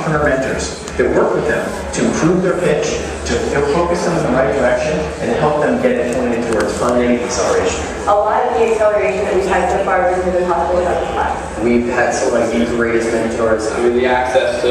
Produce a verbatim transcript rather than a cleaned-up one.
entrepreneur mentors that work with them to improve their pitch, to focus them in the right direction, and help them get it pointed towards funding and acceleration. A lot of the acceleration that we've had so far has been possible without the class. We've had some of the greatest mentors. I mean, the access to